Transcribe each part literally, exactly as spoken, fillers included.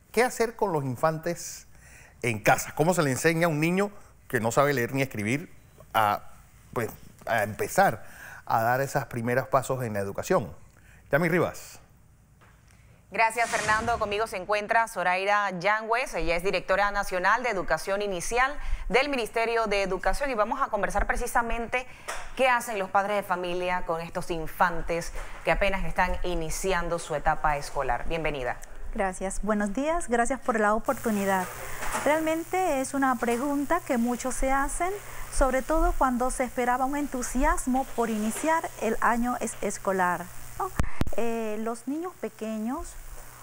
¿qué hacer con los infantes en casa? ¿Cómo se le enseña a un niño que no sabe leer ni escribir a, pues, a empezar a dar esos primeros pasos en la educación? Yami Rivas. Gracias, Fernando. Conmigo se encuentra Zoraida Yangües. Ella es directora nacional de Educación Inicial del Ministerio de Educación y vamos a conversar precisamente qué hacen los padres de familia con estos infantes que apenas están iniciando su etapa escolar. Bienvenida. Gracias. Buenos días. Gracias por la oportunidad. Realmente es una pregunta que muchos se hacen, sobre todo cuando se esperaba un entusiasmo por iniciar el año escolar, ¿no? Eh, los niños pequeños,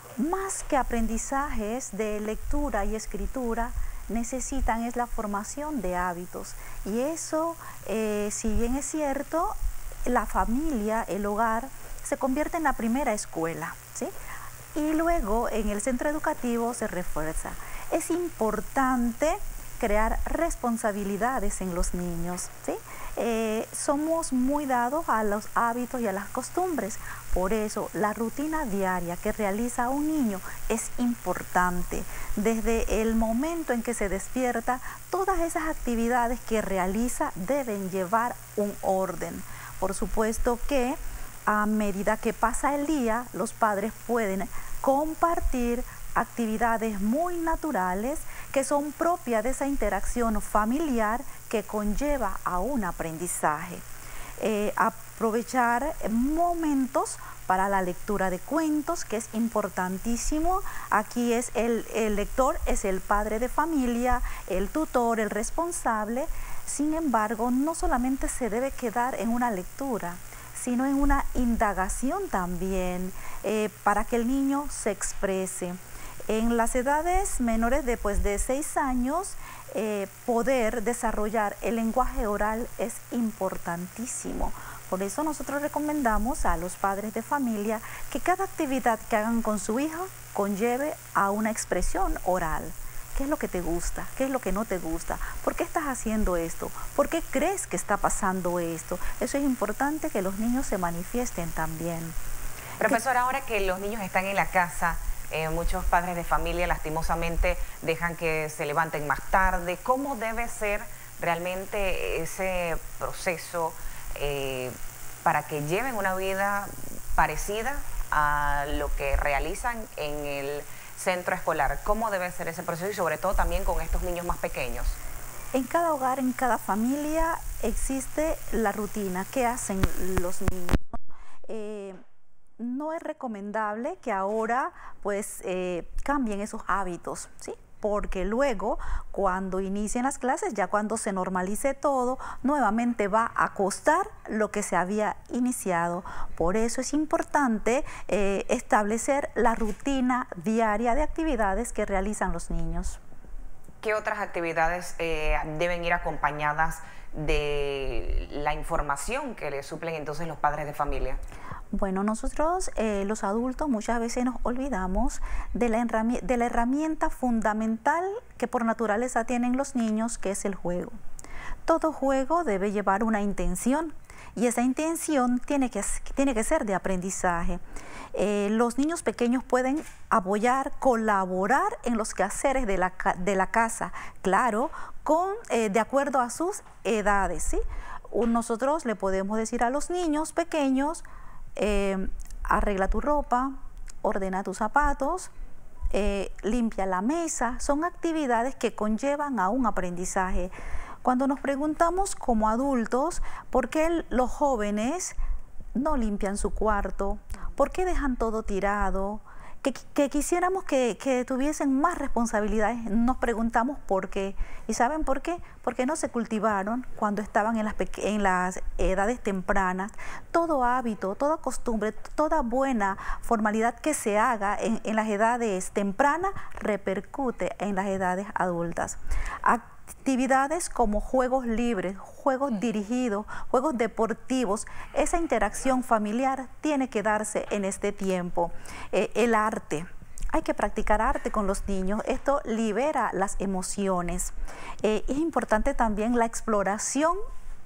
más que aprendizajes de lectura y escritura, necesitan es la formación de hábitos. Y eso, eh, si bien es cierto, la familia, el hogar, se convierte en la primera escuela, ¿sí? Y luego en el centro educativo se refuerza. Es importante crear responsabilidades en los niños, ¿sí? Eh, somos muy dados a los hábitos y a las costumbres. Por eso, la rutina diaria que realiza un niño es importante. Desde el momento en que se despierta, todas esas actividades que realiza deben llevar un orden. Por supuesto que a medida que pasa el día, los padres pueden compartir actividades muy naturales que son propias de esa interacción familiar que conlleva a un aprendizaje. Eh, aprovechar momentos para la lectura de cuentos, que es importantísimo. Aquí es el, el lector, es el padre de familia, el tutor, el responsable. Sin embargo, no solamente se debe quedar en una lectura, sino en una indagación también, eh, para que el niño se exprese. En las edades menores de, pues, de seis años, eh, poder desarrollar el lenguaje oral es importantísimo. Por eso nosotros recomendamos a los padres de familia que cada actividad que hagan con su hijo conlleve a una expresión oral. ¿Qué es lo que te gusta? ¿Qué es lo que no te gusta? ¿Por qué estás haciendo esto? ¿Por qué crees que está pasando esto? Eso es importante que los niños se manifiesten también. Profesora, ahora que los niños están en la casa, eh, muchos padres de familia lastimosamente dejan que se levanten más tarde. ¿Cómo debe ser realmente ese proceso eh, para que lleven una vida parecida a lo que realizan en el centro escolar? ¿Cómo debe ser ese proceso y sobre todo también con estos niños más pequeños? En cada hogar, en cada familia existe la rutina que hacen los niños. Eh, no es recomendable que ahora pues eh, cambien esos hábitos, ¿sí? Porque luego cuando inicien las clases, ya cuando se normalice todo, nuevamente va a costar lo que se había iniciado. Por eso es importante eh, establecer la rutina diaria de actividades que realizan los niños. ¿Qué otras actividades eh, deben ir acompañadas de la información que les suplen entonces los padres de familia? Bueno, nosotros eh, los adultos muchas veces nos olvidamos de la, de la herramienta fundamental que por naturaleza tienen los niños, que es el juego. Todo juego debe llevar una intención y esa intención tiene que, tiene que ser de aprendizaje. Eh, los niños pequeños pueden apoyar, colaborar en los quehaceres de la, de la casa, claro, con, eh, de acuerdo a sus edades, ¿sí? Nosotros le podemos decir a los niños pequeños: Eh, arregla tu ropa, ordena tus zapatos, eh, limpia la mesa. Son actividades que conllevan a un aprendizaje. Cuando nos preguntamos como adultos por qué los jóvenes no limpian su cuarto, por qué dejan todo tirado, que, que quisiéramos que, que tuviesen más responsabilidades, nos preguntamos por qué. ¿Y saben por qué? Porque no se cultivaron cuando estaban en las, en las edades tempranas. Todo hábito, toda costumbre, toda buena formalidad que se haga en, en las edades tempranas repercute en las edades adultas. Actividades como juegos libres, juegos dirigidos, juegos deportivos, esa interacción familiar tiene que darse en este tiempo. Eh, el arte. Hay que practicar arte con los niños, esto libera las emociones. Eh, es importante también la exploración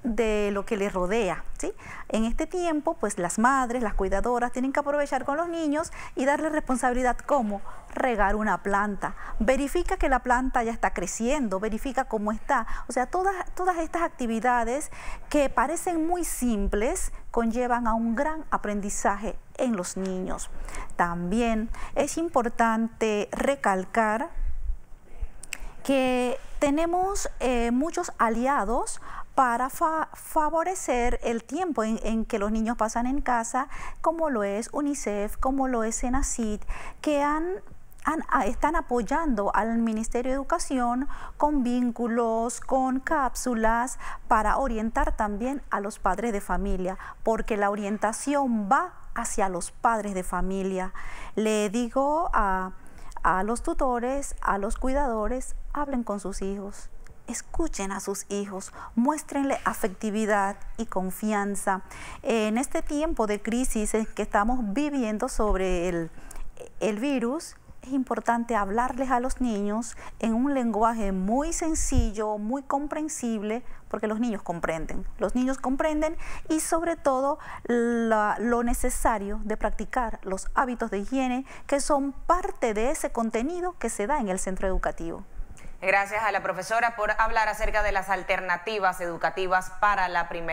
de lo que les rodea, ¿sí? En este tiempo, pues las madres, las cuidadoras tienen que aprovechar con los niños y darle responsabilidad como regar una planta. Verifica que la planta ya está creciendo, verifica cómo está. O sea, todas, todas estas actividades que parecen muy simples conllevan a un gran aprendizaje en los niños. También es importante recalcar que tenemos eh, muchos aliados para fa favorecer el tiempo en, en que los niños pasan en casa, como lo es UNICEF, como lo es SENACID, que han, han, están apoyando al Ministerio de Educación con vínculos, con cápsulas, para orientar también a los padres de familia, porque la orientación va hacia los padres de familia. Le digo a, a los tutores, a los cuidadores, hablen con sus hijos. Escuchen a sus hijos, muéstrenle afectividad y confianza. En este tiempo de crisis en que estamos viviendo sobre el, el virus, es importante hablarles a los niños en un lenguaje muy sencillo, muy comprensible, porque los niños comprenden. Los niños comprenden y sobre todo la, lo necesario de practicar los hábitos de higiene que son parte de ese contenido que se da en el centro educativo. Gracias a la profesora por hablar acerca de las alternativas educativas para la primera.